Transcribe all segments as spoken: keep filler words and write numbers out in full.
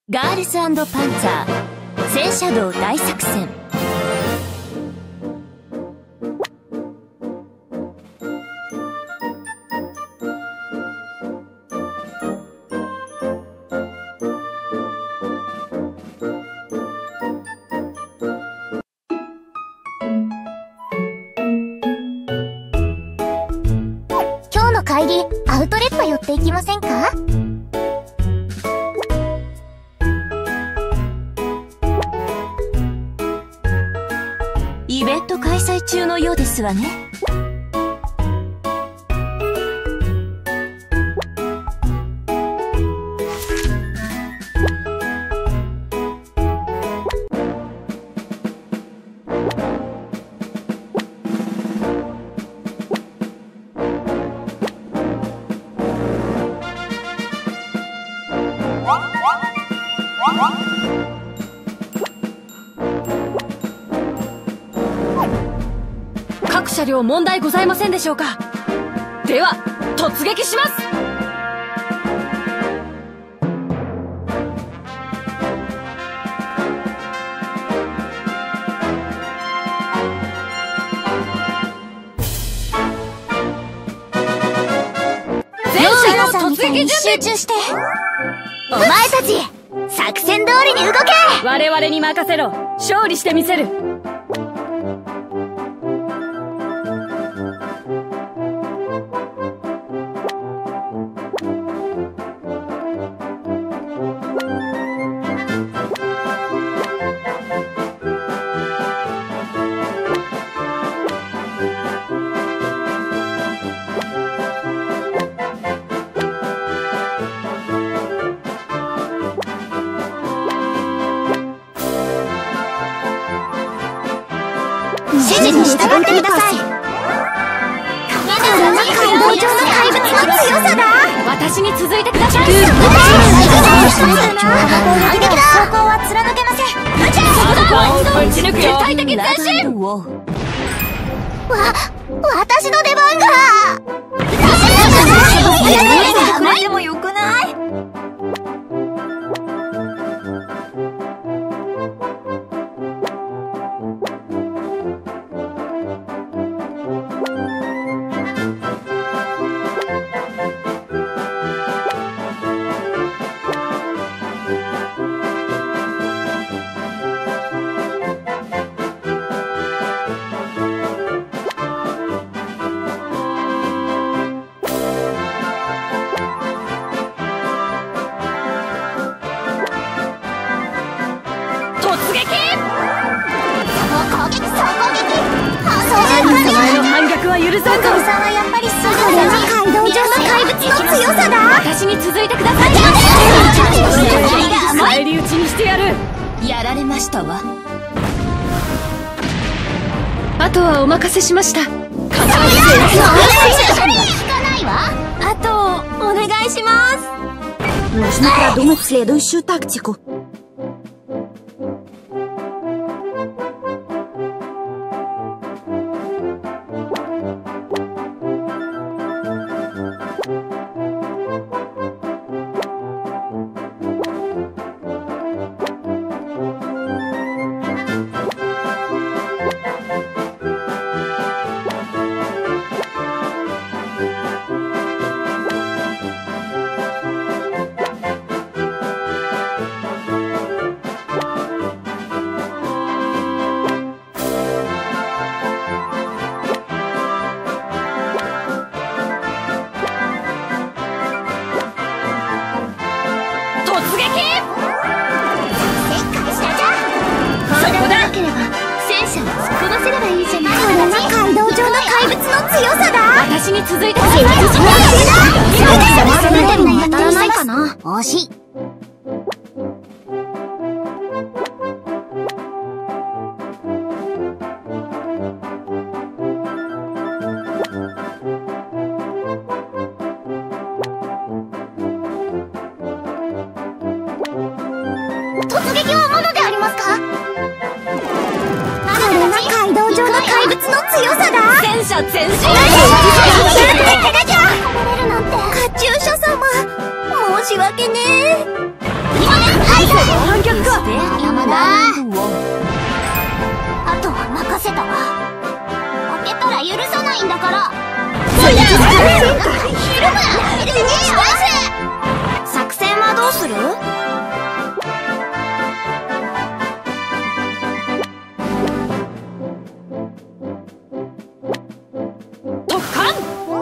ガールズ&パンツァー戦車道大作戦。 今日の帰りアウトレット寄っていきませんか？ イベント開催中のようですわね。 各車両問題ございませんでしょうか？では突撃します。全車両突撃準備。 集中して。お前たち作戦通りに動け。 我々に任せろ。勝利してみせる。 指示に従ってください。これが街道上の怪物の強さだ。 私に続いてください。 反撃だ。走行は貫けません。 撃ち抜くよ。絶対的前進。 わ、私の出番が。これでもよくない？ 許さんぞ。 さんはやっぱりすごいな。街道上の怪物の強さだ。 私に続いてください。返り討ちにしてやる。 やられましたわ。 あとはお任せしました。 聞かないわ。あとお願いします。 Нужно продумать следующую тактику. 私に続いてください。 当たらないかな。惜しい。突撃はまだでありますか？これが街道上の怪物の強さだ。 戦車前進。カチューシャ様、申し訳ねえ。 作戦はどうする？ 特艦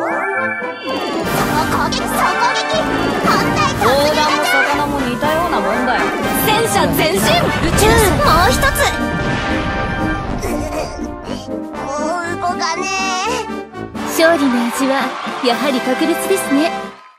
攻撃、総攻撃、本体突砲撃弾も魚も似たようなもんだよ。戦車前進。 宇宙、もう一つ。動かねえ。 勝利の味はやはり格別ですね。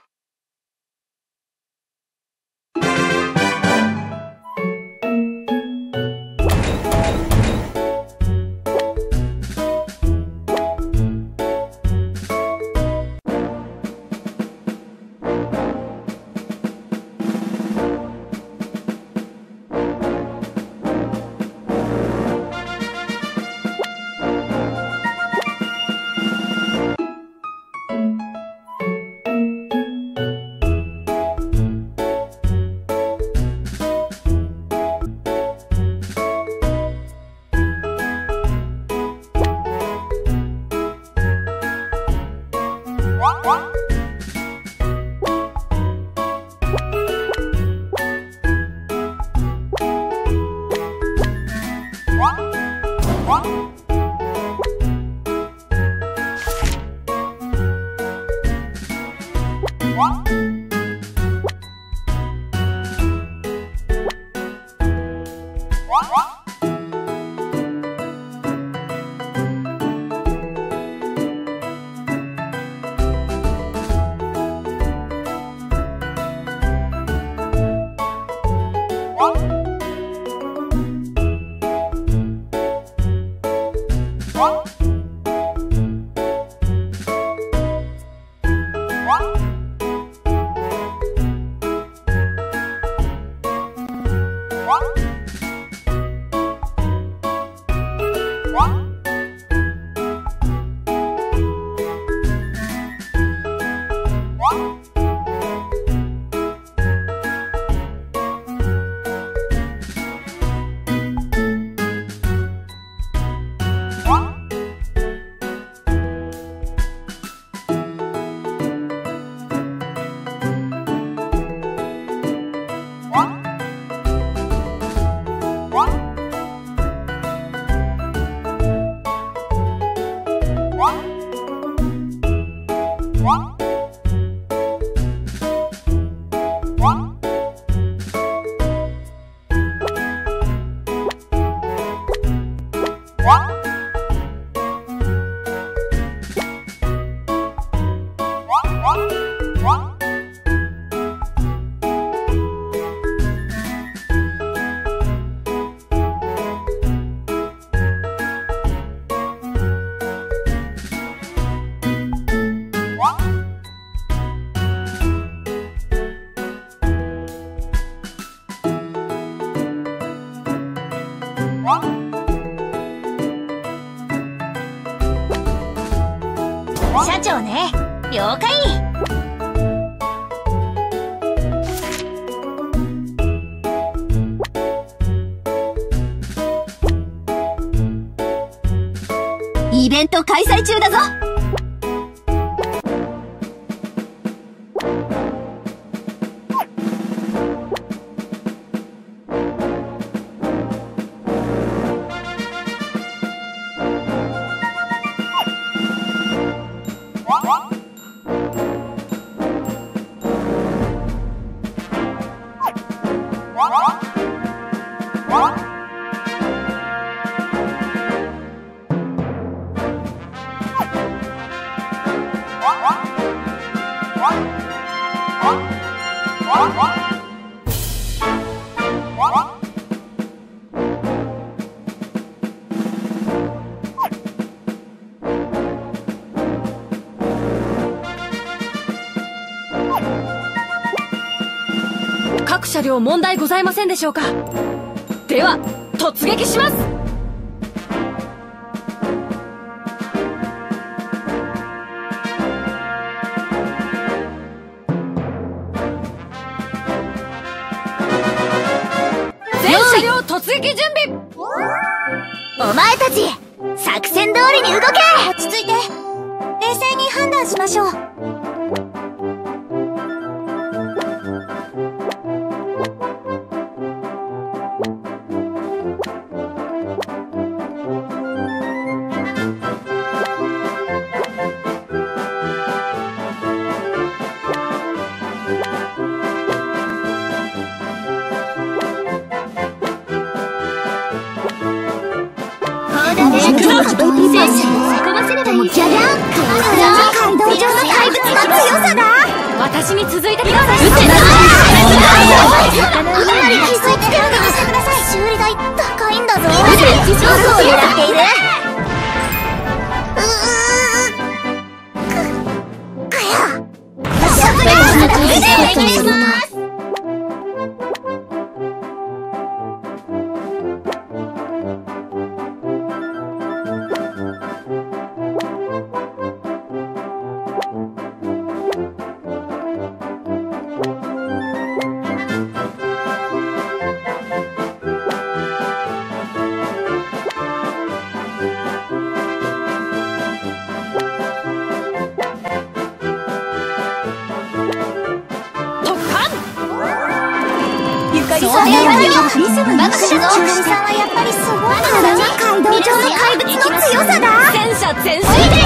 社長ね、了解。イベント開催中だぞ。 各車両問題ございませんでしょうか。では突撃します。全車両突撃準備。 お前たち作戦通りに動け。落ち着いて。え冷静に判断しましょう。 私に続いてください。あまり気づいてくるのにしてください。修理代高いんだぞ。地上層を狙っている。うーく、くや。シャブラーお願いします。 そうリズムバクシの中心さんはやっぱりすごいからね。街道上の怪物の強さだ。 戦車全身で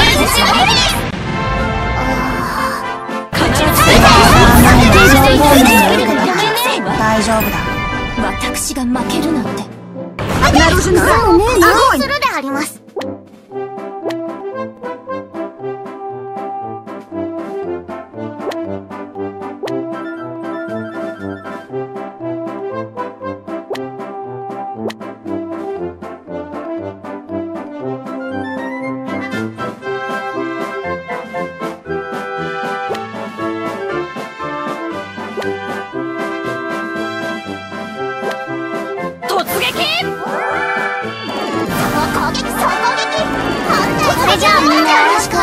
大丈夫だ。 私が負けるなんて。 なるほど。そうね。するであります。じゃあみんなよろしく。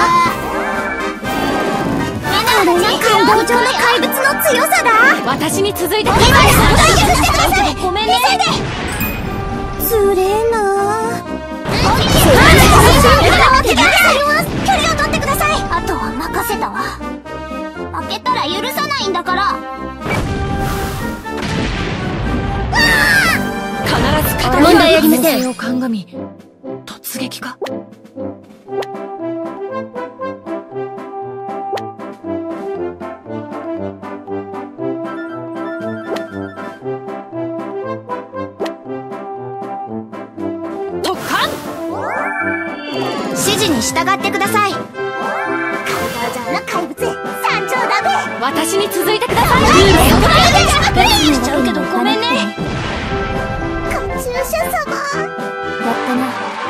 これが街道上の怪物の強さだ。 私に続いてください。ごめんね。 つれえな。距離を取ってください。あとは任せたわ。負けたら許さないんだから。 必ず勝問題ありません。 を鑑み突撃か。 指示に従ってください。怪盗上の怪物参上だべ。 私に続いてください。 いいね。しちゃうけどごめんね。カチューシャ様。やったな。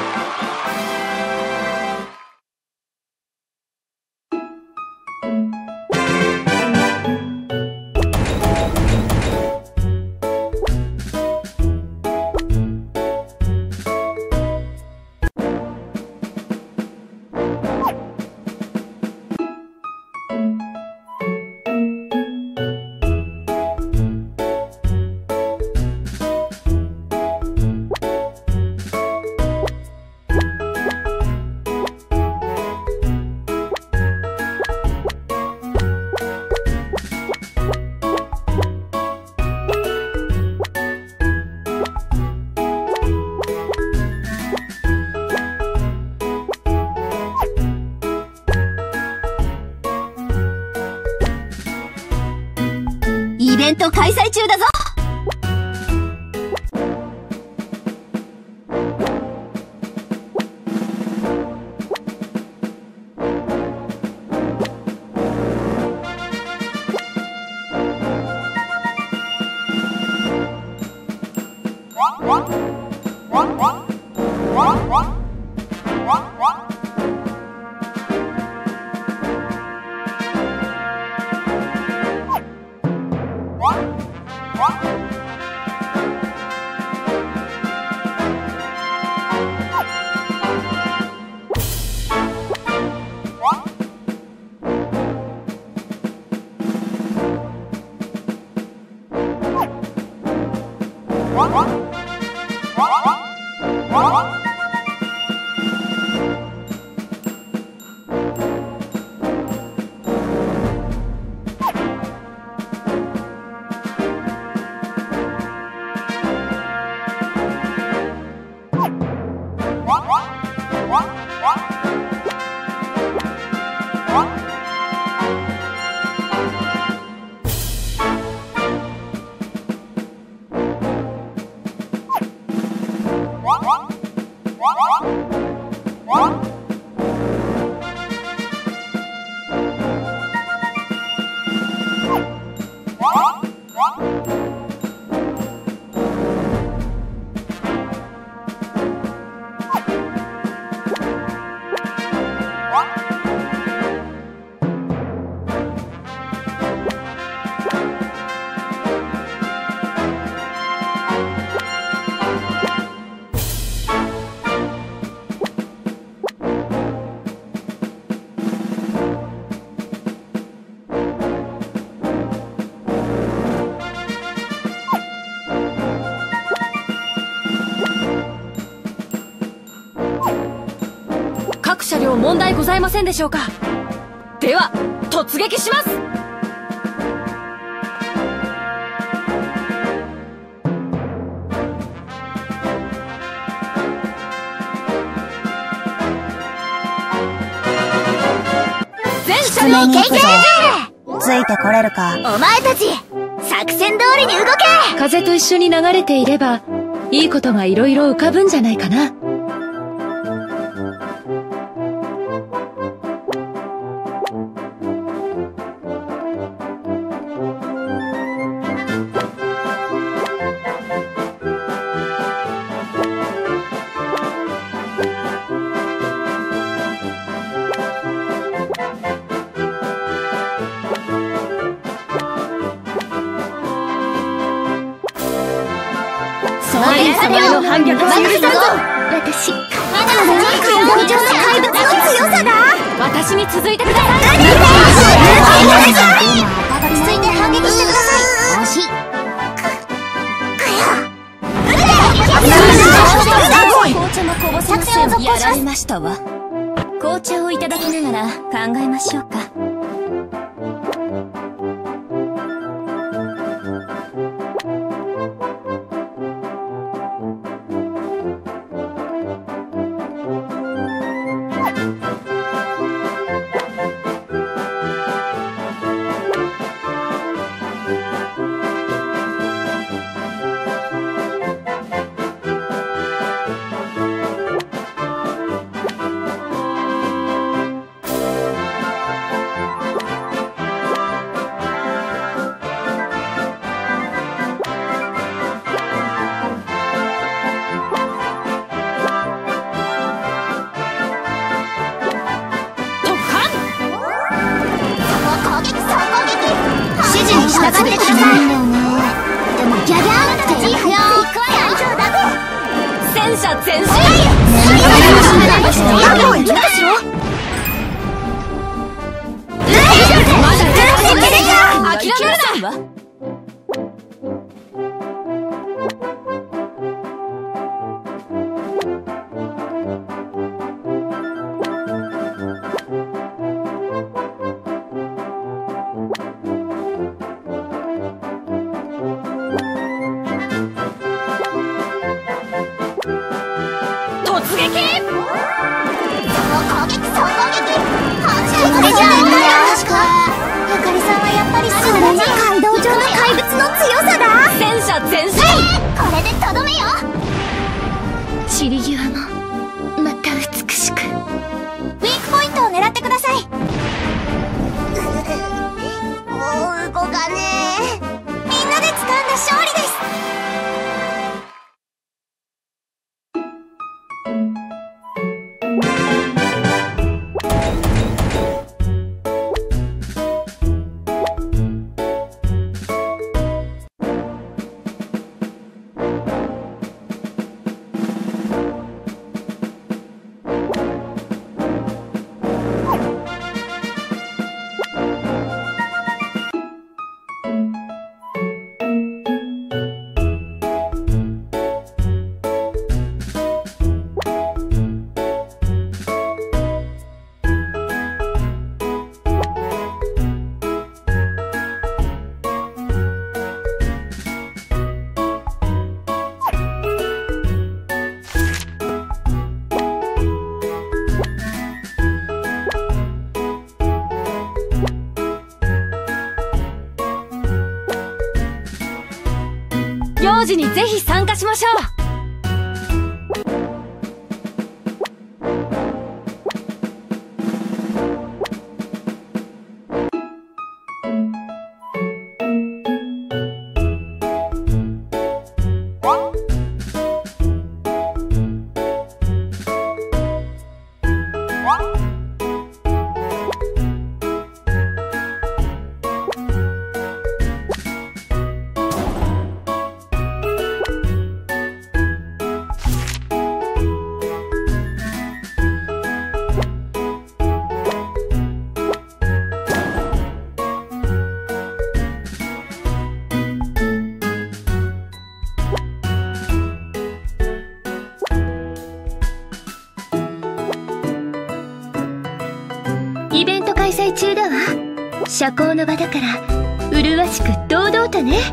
イベント開催中だぞ。 問題ございませんでしょうか。では突撃します。全車両経験。 ついてこれるか。 お前たち作戦通りに動け。 風と一緒に流れていればいいことがいろいろ浮かぶんじゃないかな。 様の反逆を許さんぞ。私、これが街道上の怪物の強さだ。 私に続いてください。 落ち着いて反撃してください。惜しい。 紅茶もこぼせません。やられましたわ。紅茶をいただきながら考えましょうか。 従ってください。でもギャギャーっていいよ。大丈夫だ。 戦車前進。 もう行きますよ。 諦めるな。突撃！ 攻撃総攻撃！これじゃあんだよ。ゆかりさんはやっぱりすごい街道上の怪物の強さだ。 戦車前進。 これでとどめよ。 散り際もまた美しく。 ウィークポイントを狙ってください。もう動かねえ。みんなで掴んだ勝利です。 行事にぜひ参加しましょう。 社交の場だから麗しく堂々とね。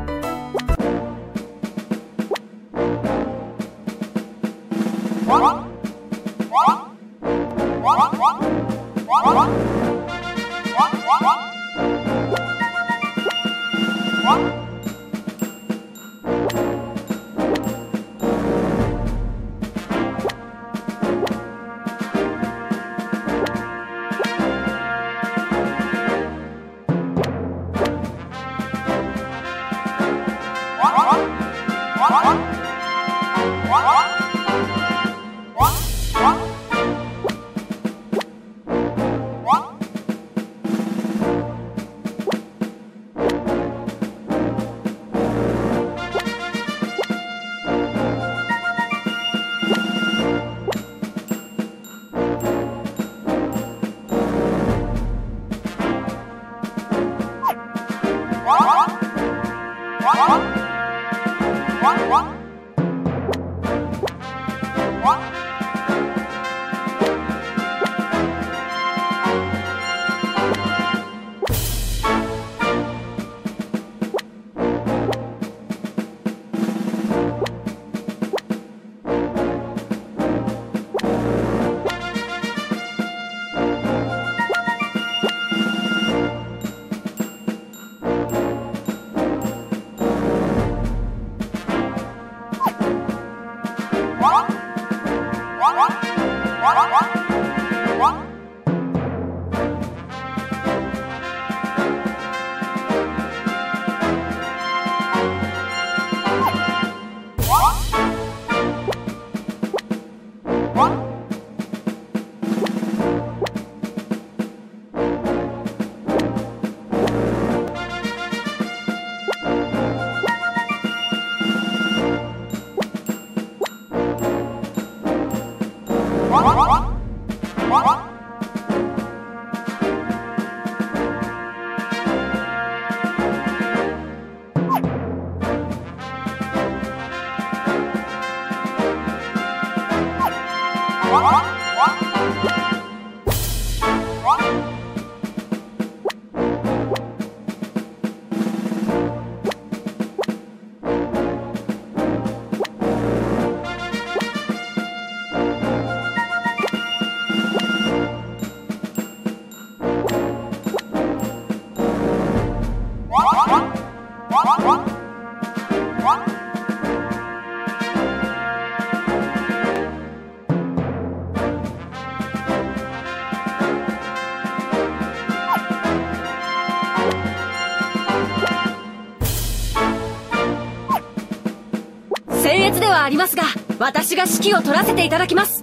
僭越ではありますが、私が指揮を取らせていただきます。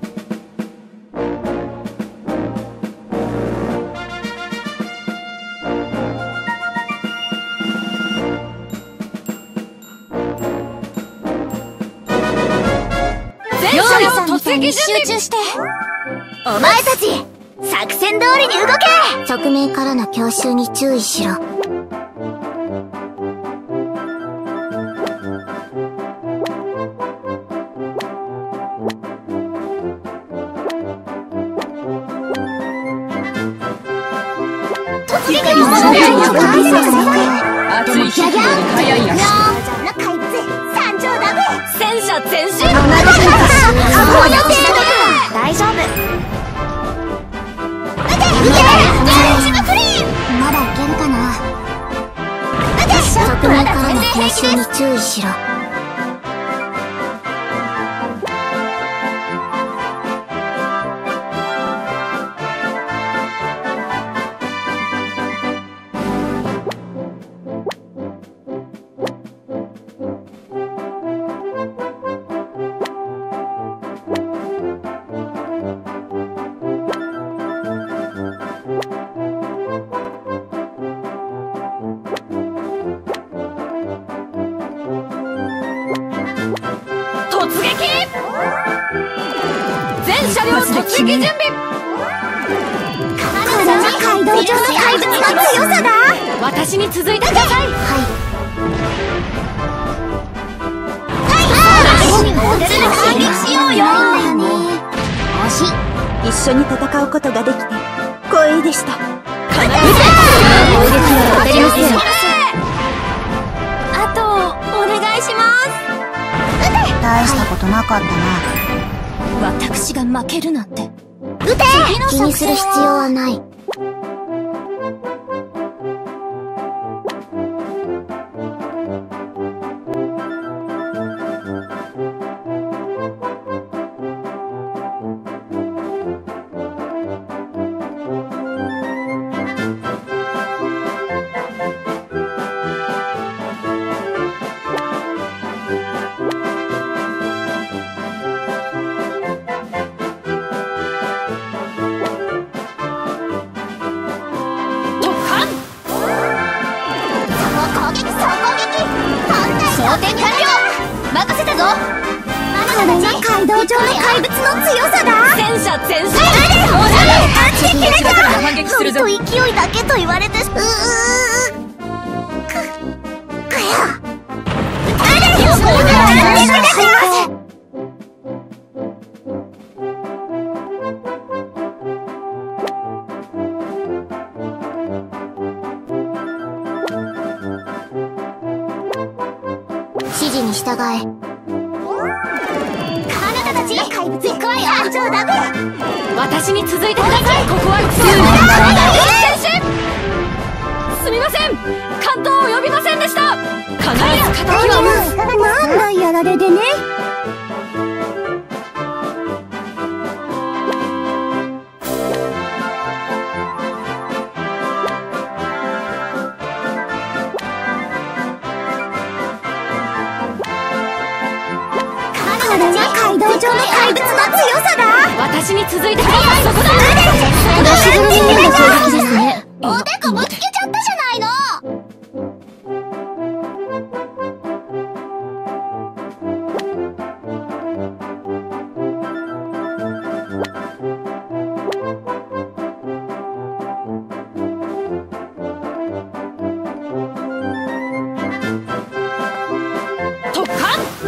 全車両突撃準備。 集中して。お前たち作戦通りに動け。側面からの強襲に注意しろ。 熱い火より早いやし。戦車前進。 大丈夫。まだいけるかな。側面からの強襲に注意しろ。 車両突撃準備。 これは街道上の怪物の強さだ。 私に続いてください。はい。 反撃しようよ。 惜しい。一緒に戦うことができて光栄でした。 当たりません。 あとお願いします。 大したことなかったな。 私が負けるなんて。 撃て。気にする必要はない。道上の怪物の強さだ。 戦車全身。 ノリと勢いだけと言われて、うーく、くや。指示に従え。怪物来いよ。 私に続いてください。ここはすみません、関東を呼びませんでした。必ず敵はなんだやられでね。道上の怪物の強さだ。 私に続いてください。そこだ。 私の任務の攻撃ですね。おでこぶつけちゃったじゃないの。 突貫。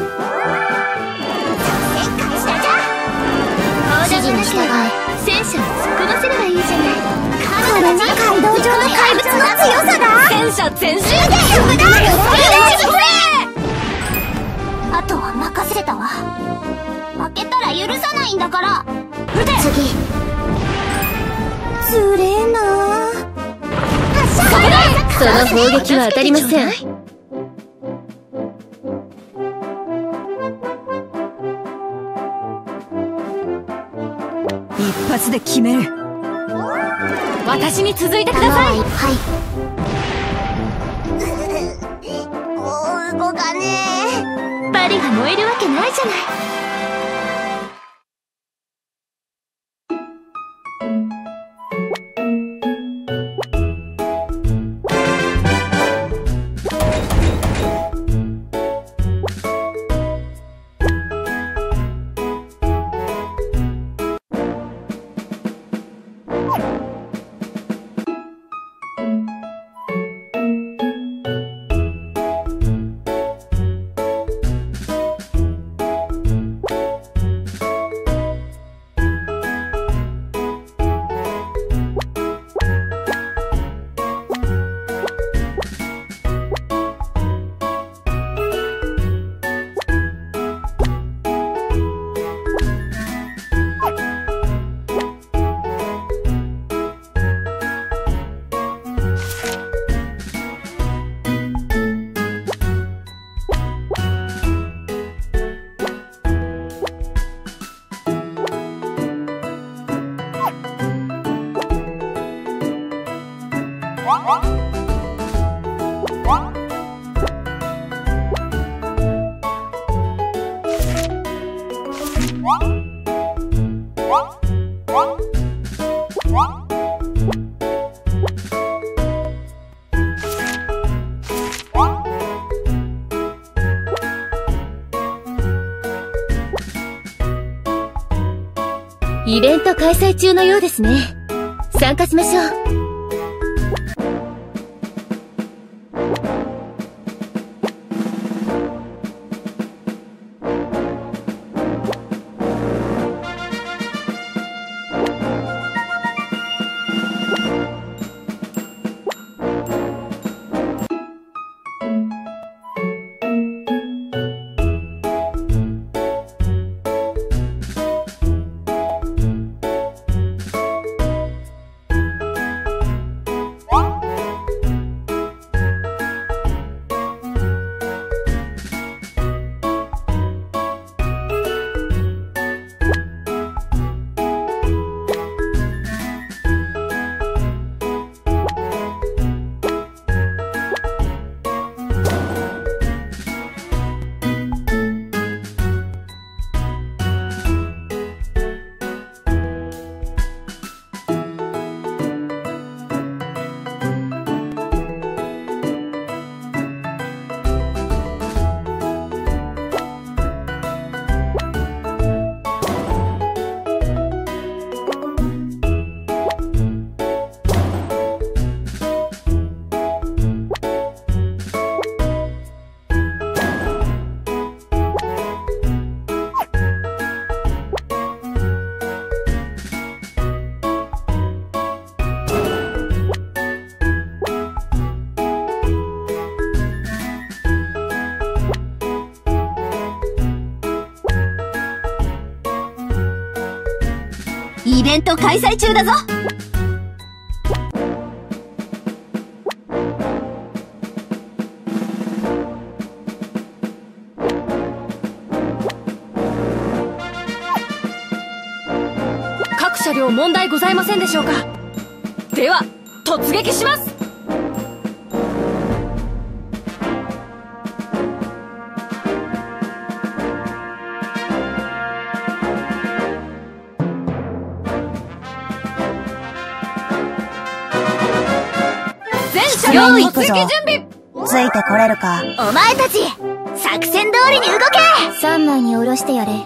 戦車を突っ込ませればいいじゃない。これが街道上の怪物の強さだ。 戦車全身。 あとは任せたわ。負けたら許さないんだから。撃て。次。つれえな。 その砲撃は当たりません。 一発で決める。 私に続いてください。 はいもう動かねえ。バリが燃えるわけないじゃない。 イベント開催中のようですね。参加しましょう。 イベント開催中だぞ。 各車両問題ございませんでしょうか。では突撃します。 用意行くぞ。ついてこれるか。 お前たち作戦通りに動け。三枚に下ろしてやれ。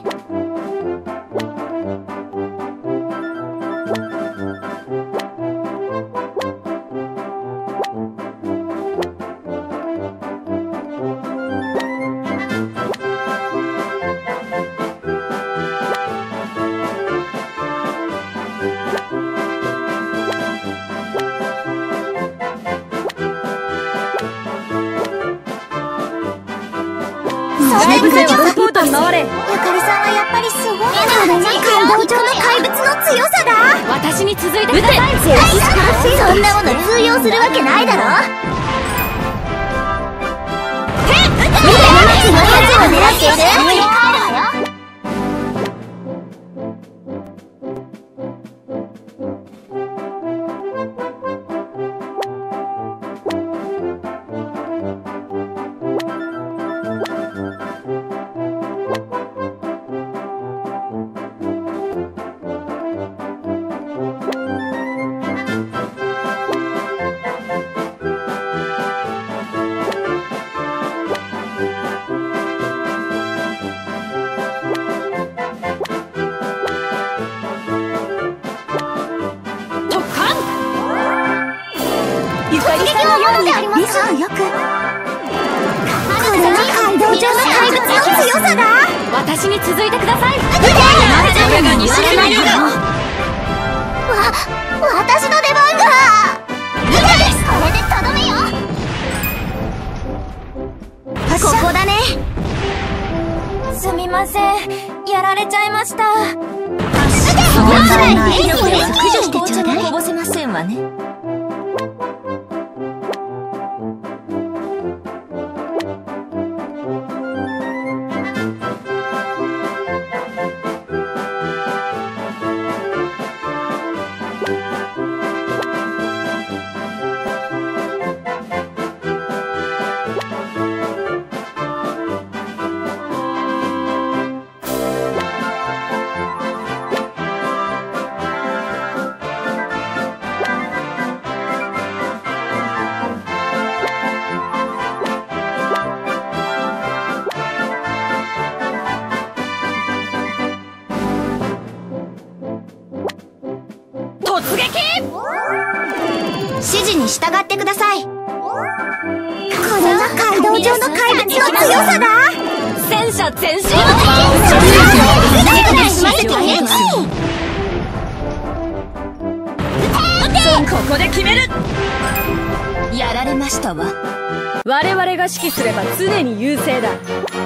内部戦はサポートに回れ。 ゆかりさんはやっぱりすごい。これが街道上の怪物の強さだ。 私に続いてください。 そんなもの通用するわけないだろ。へっ、撃て。そのやつを狙っている。帰るわよ。よく。これが街道上の怪物の強さだ。 私に続いてください。 撃て。それがに知れないよ。わ、私の出番が。撃て。これでとどめよ。ここだね。 すみません、やられちゃいました。 問題ない。これ駆除してちょうだい。 こぼせませんわね。 指示に従ってください。これが街道上の怪物の強さだ。 戦車前進。ここで決める。 やられましたわ。 我々が指揮すれば常に優勢だ。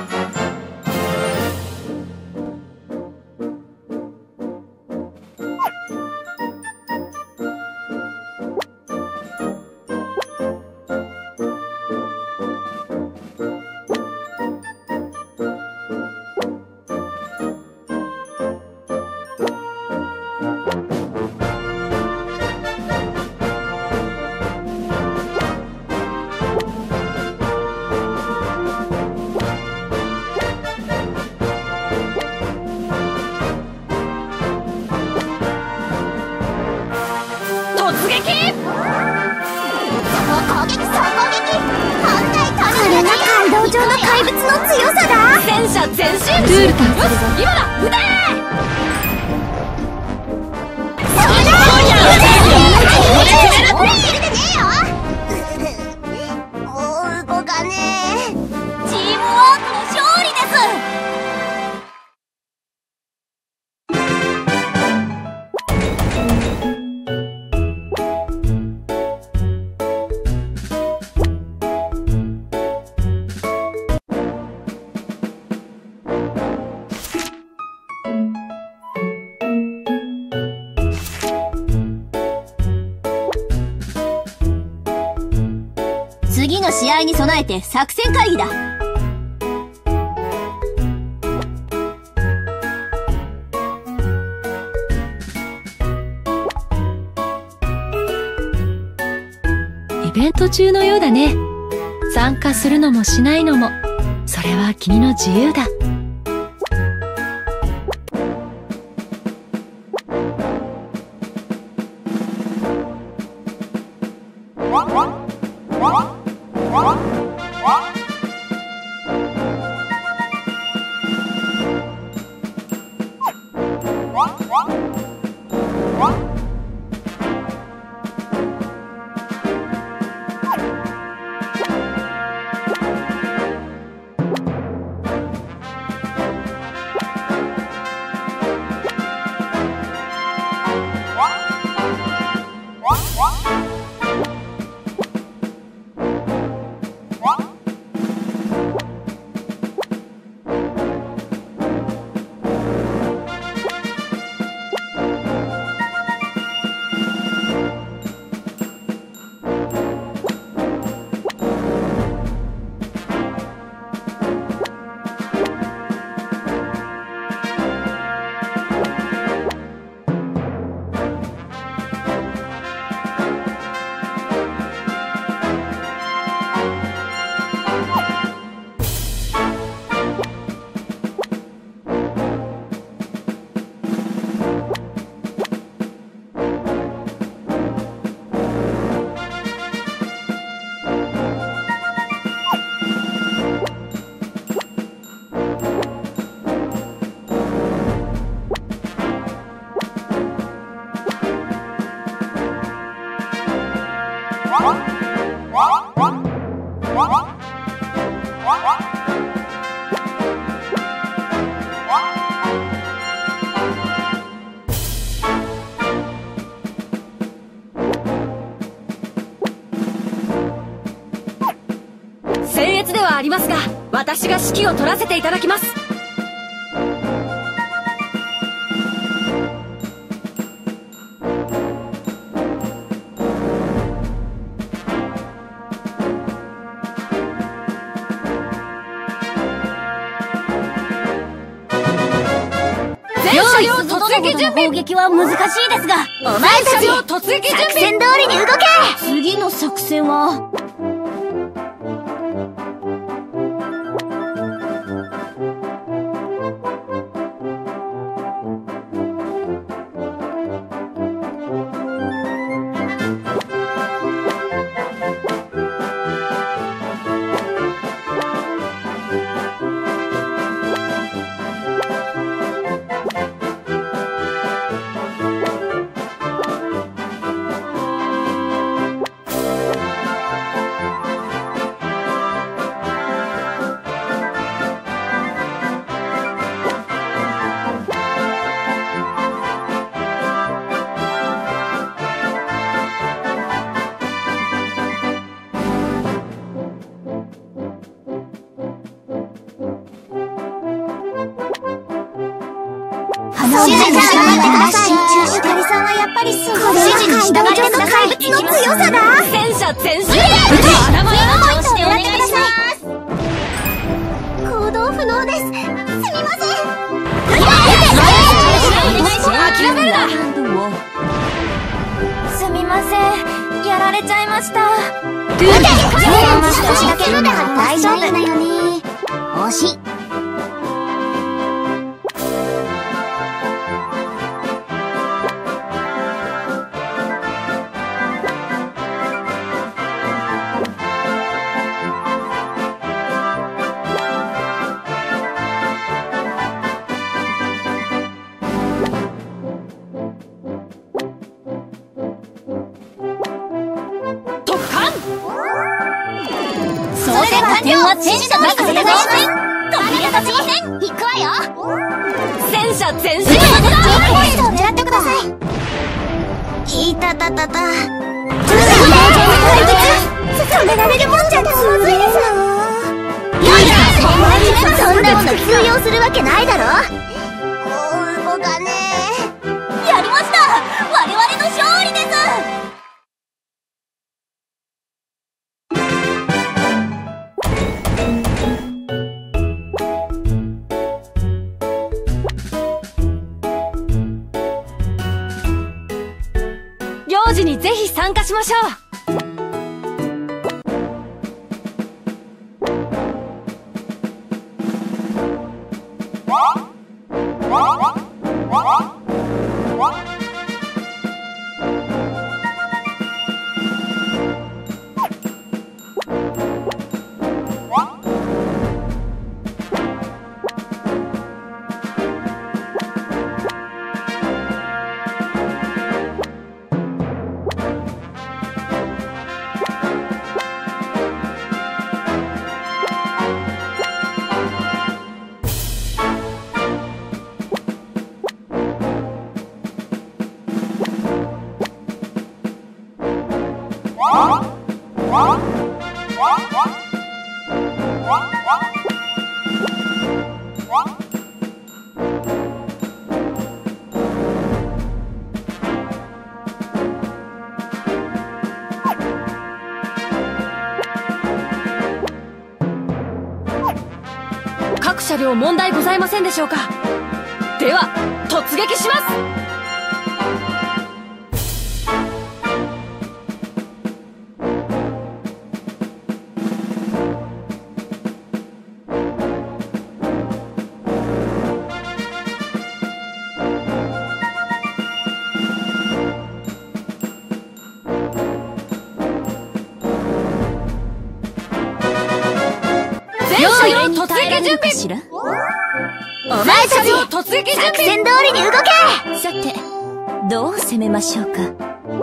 戦車前進。 ルールタンするぞ。今だ、撃て。 次の試合に備えて作戦会議だ。 イベント中のようだね。参加するのもしないのも、それは君の自由だ。僭越ではありますが、私が指揮を取らせていただきます。全車両突撃準備。 攻撃は難しいですが、 お前たち突撃準備。 作戦通りに動け。 次の作戦は指示に従ってください。ゆかりさんはやっぱりすごい。指示に従ってください。怪物の強さだ。 戦車全身。 アラモイのポイントを狙ってください。行動不能です。すみません。 諦めるな。 すみません、やられちゃいました。 撃て。少しだけのだから大丈夫だよね。惜しい。 点は指示と任せてください。 止めるとしません。行くわよ。 戦車全身。 ポイントを狙ってください。いたたたた。止められるもんじゃまずいですよ。そんなもの通用するわけないだろ。応募がね。やりました。我々の勝利です。 ましょう。各車両問題ございませんでしょうか。では突撃します。突撃準備。 お前たち突撃準備。作戦通りに動け。 さて、どう攻めましょうか。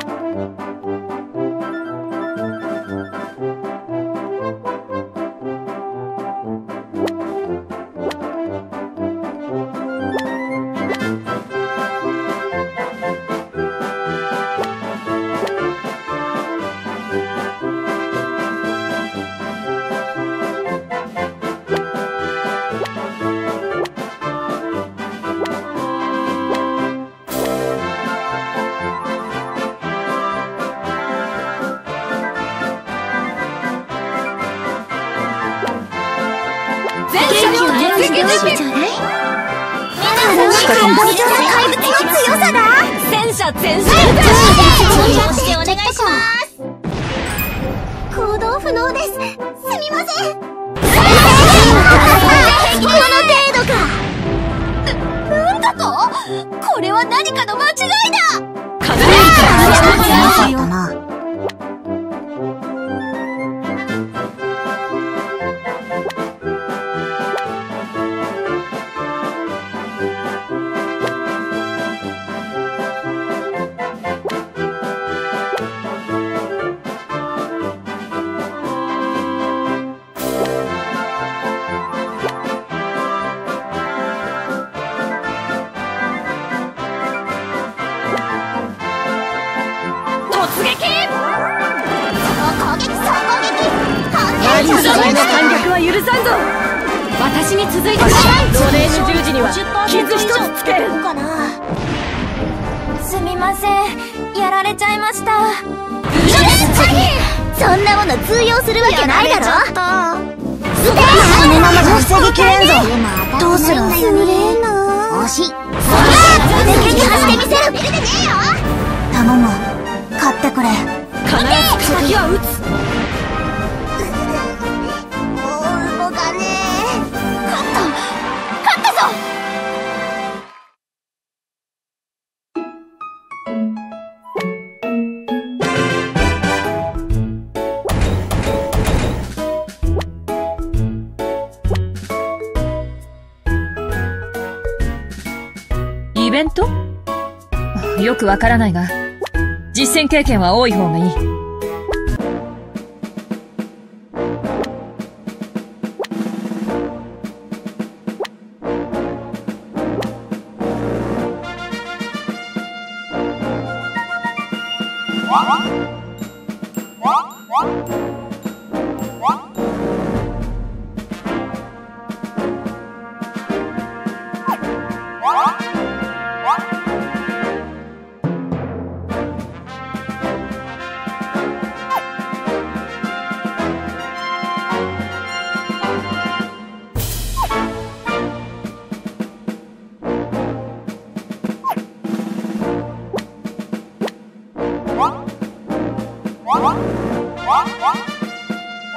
戦車全速してお願いします。行動不能です。すみません。この程度か。な、なんだと？これは何かの間違いだ。 そうだな。 私に続いて同齢の十字には傷一つつけるかな。 すみません、やられちゃいました。 そんなもの通用するわけないだろ。 このままじゃ防ぎきれんぞ。どうする？ すみれーな。惜しい。そんな撃破してみせる。ビルでねえよ。 頼む、勝ってくれ。 必ず敵は撃つ。イベント？よくわからないが、実戦経験は多い方がいい。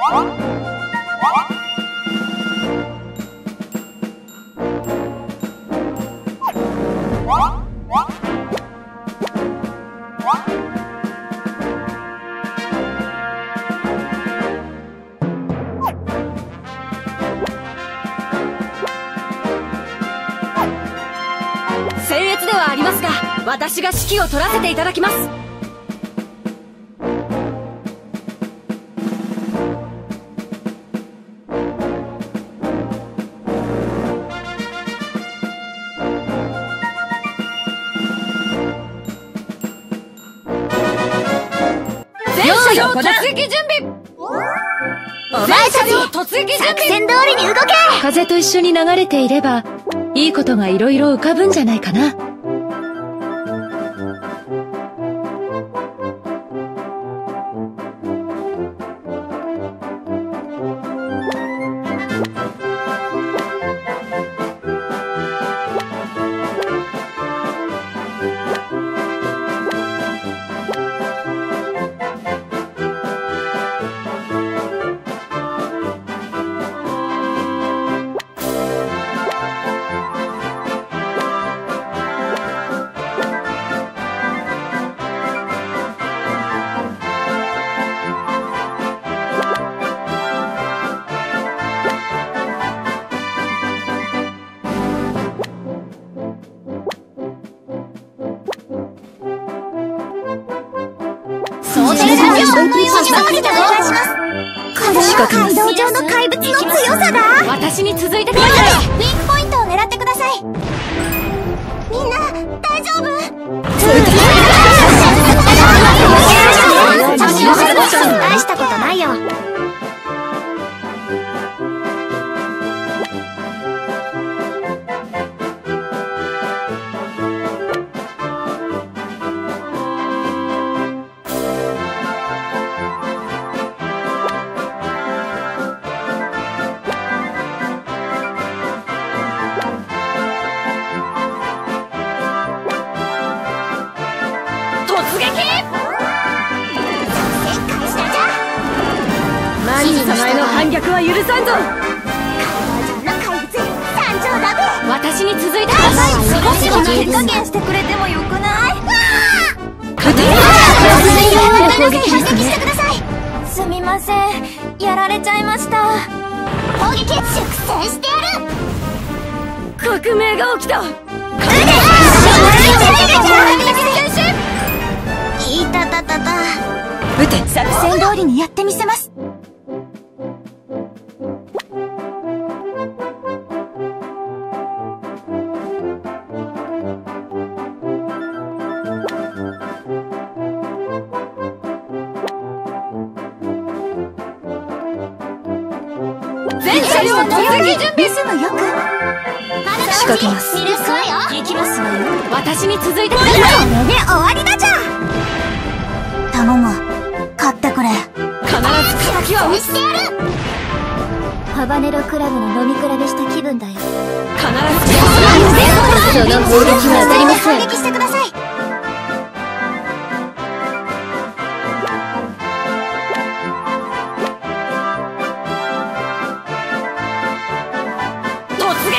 僭越ではありますが、私が指揮を取らせていただきます。全車両突撃準備。 お前たち突撃準備。 作戦通りに動け。 風と一緒に流れていればいいことがいろいろ浮かぶんじゃないかな。 街道上の怪物の強さだ。 私に続いてください。 ウィークポイントを狙ってください。みんな大丈夫？大したことないよ。 反逆は許さんぞ。私に続いてください。少しは手加減してくれてもよくない？すみません、やられちゃいました。 攻撃粛清してやる。 革命が起きた。 いたたたた。 撃て。作戦通りにやってみせます。 全車両突撃準備。 すぐよく仕掛けます。 行きますわよ。 私に続いてください。 これで終わりだじゃん。 頼む、勝ってくれ。 必ず敵は撃つ。 してやる。ハバネロクラブの飲み比べした気分だよ。 必ずその砲撃は当たりません。反撃してください。 突撃。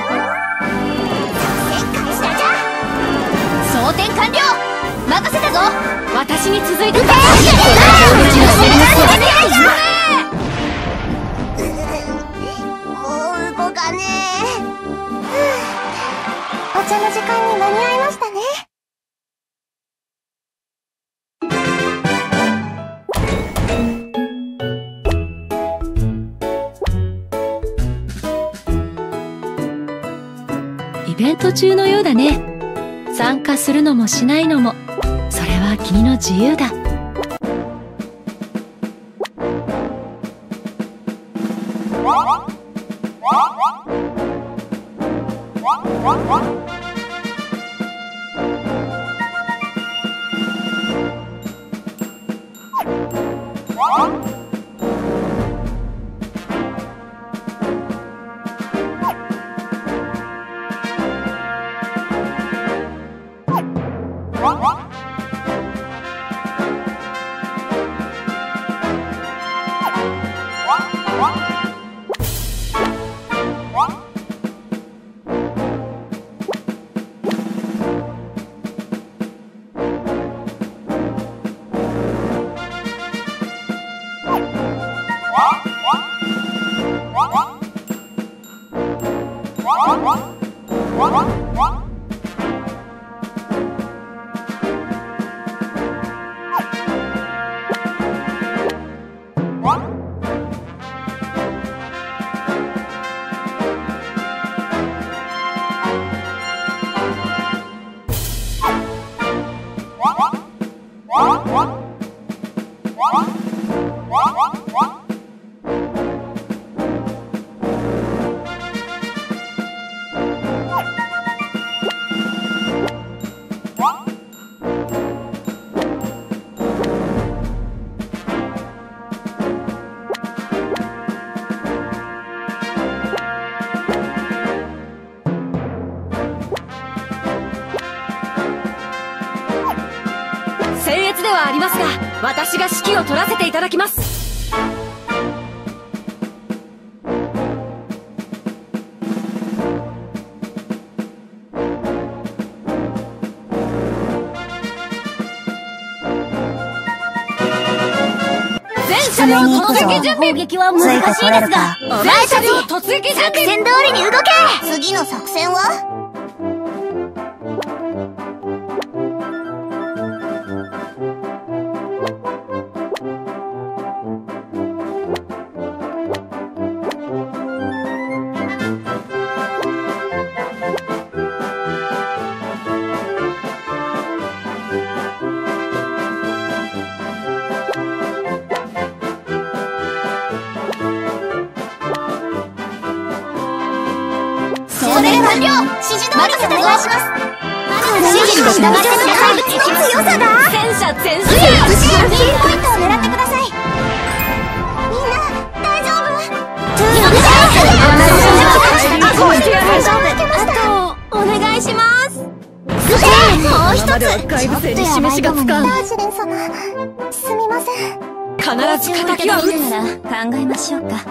装填完了。任せたぞ。 私に続いてください。 もう動かねえ。お茶の時間に間に合いましたね。 イベント中のようだね。参加するのもしないのも、それは君の自由だ。 僭越ではありますが、私が指揮を取らせていただきます。 攻めに行くぞ。 攻撃は難しいですが、お前たち突撃準作備。 戦通りに動け。次の作戦は？完了。指示通りにお願いします。指示に従っての怪物の強さだ。 戦車全後ろのキーポイントを狙ってください。みんな大丈夫？あとお願いします。もう一つ。 怪物に示しがつかん。 ダージレン様、すみません。 必ず敵は撃つ。 なら考えましょうか。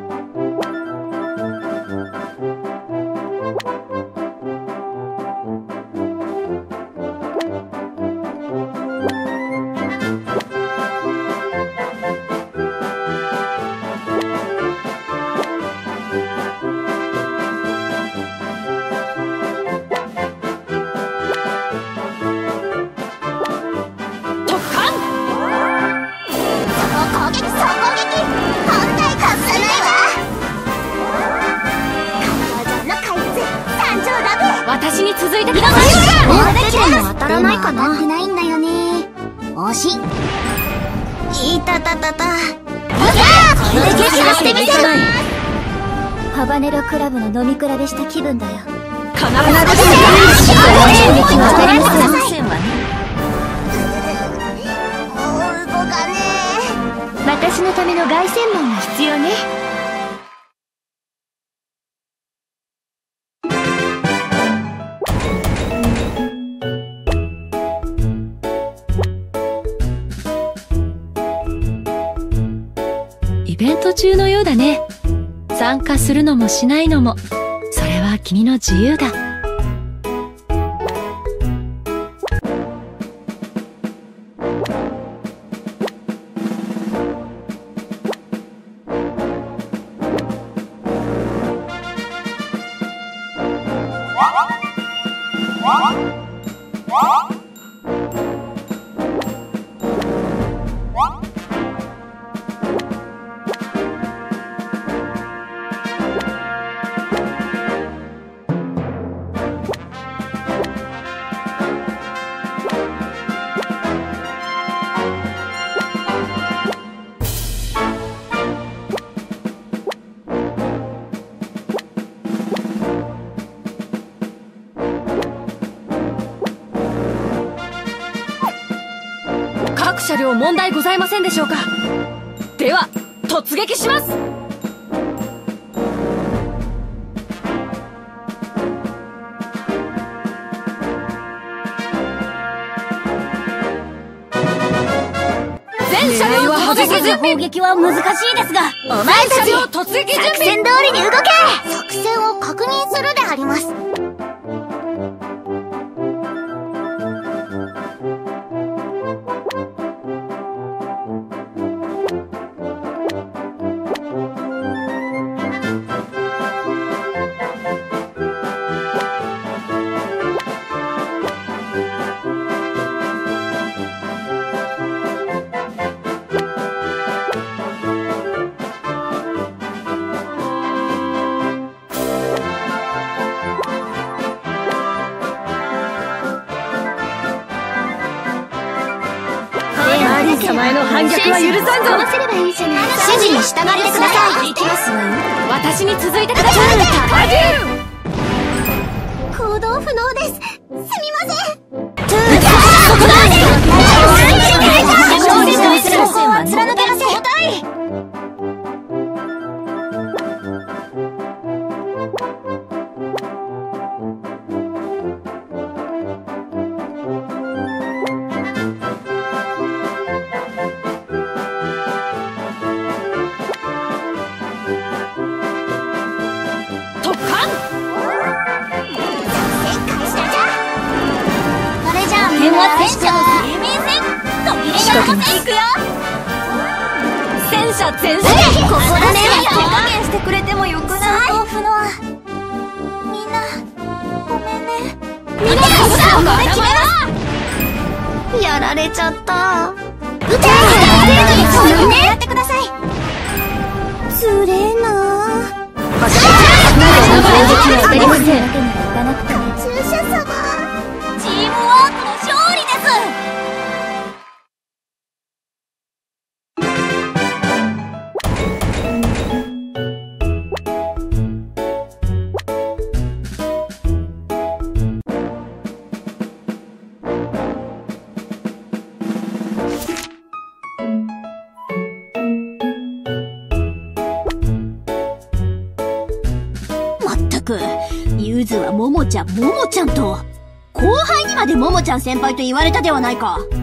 私に続いてください。 当たらないかな。当たってないんだよね。惜しい。いたたたた。いやー、これで撃破してみせる。 ハバネロクラブの飲み比べした気分だよ。 必ず攻撃は当たりませんわね。 動かねえ。 私のための凱旋門が必要ね。 イベント中のようだね。参加するのもしないのも、それは君の自由だ。各車両問題ございませんでしょうか。では突撃します。全車両は激しい攻撃は難しいですが、お前たち突撃準備。 作戦通りに動け。作戦を確認するであります。 様への反逆は許さんぞ。 合わせればいいじゃない。指示に従ってください。 行きますわよ。 私に続いてください。 行動不能です。すみません。 そこだ。貫けません。戦車前進。 ここだね。 手加減してくれてもよくない？ 不能。みんなごめんね。 みんなここだ。 やられちゃった。 撃て。 やってください。つれえな。注射様。 チームワークの勝利です。 まったく、ゆずはももちゃん、ももちゃんと、後輩にまでももちゃん先輩と言われたではないか。